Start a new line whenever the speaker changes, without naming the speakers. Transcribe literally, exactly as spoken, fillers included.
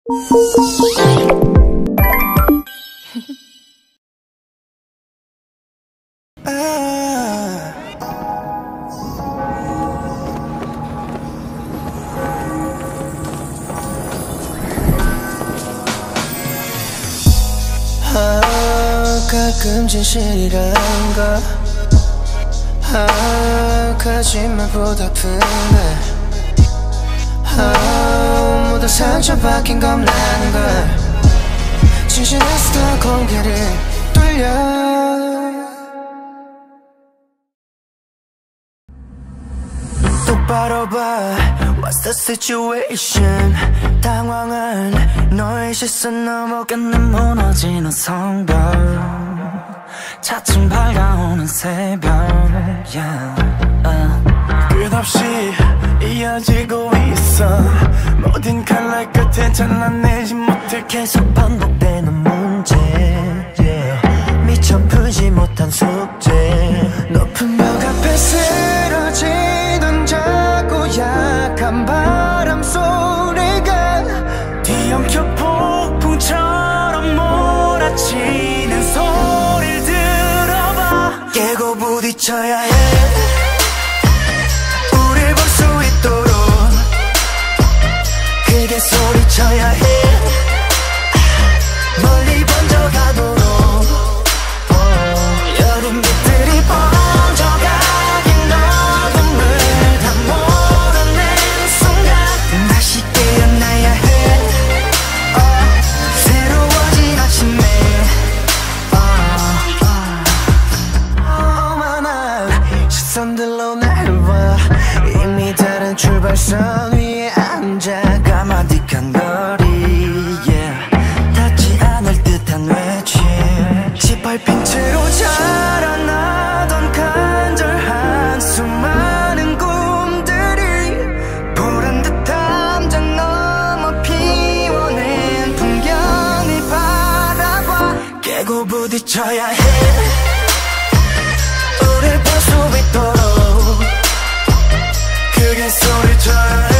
가끔 진실이란 거 아, 거짓말보다 아픈데 아, 모두 상처받긴 겁나는 걸 진실에서 더 공기를 돌려 똑바로 봐 What's the situation 당황한 너의 시선 넘어가는 무너지는 성벽 차츰 밝아오는 새벽 yeah. uh.
끝없이 이어지고 있어 모든 칼날 끝에 잘라내지 못해
계속 반복되는 문제 yeah. 미처 풀지 못한 숙제 높은 벽 앞에 쓰러지던 작고 약한 바람 소리가
뒤엉켜 폭풍처럼 몰아치는 소리를 들어봐
깨고 부딪혀야 해 우릴 볼 수 있도록 크게 소리쳐야 해 멀리 번져가도록 oh. 여름 빛들이 번져가긴 어둠을 다 몰아내는 순간 다시 깨어나야 해 oh. 새로워진 아침에 oh. oh. 오만한 시선들로 날 봐 이미 다른 출발선 위에 앉아 까마득한 거리 yeah. 닿지 않을 듯한 외침 짓밟힌 채로 자라나던 간절한 수많은 꿈들이 보란 듯 담장 넘어 피워낸 풍경을 바라봐 깨고 부딪혀야 해 우릴 볼 수 있도록 크게 소리쳐야 해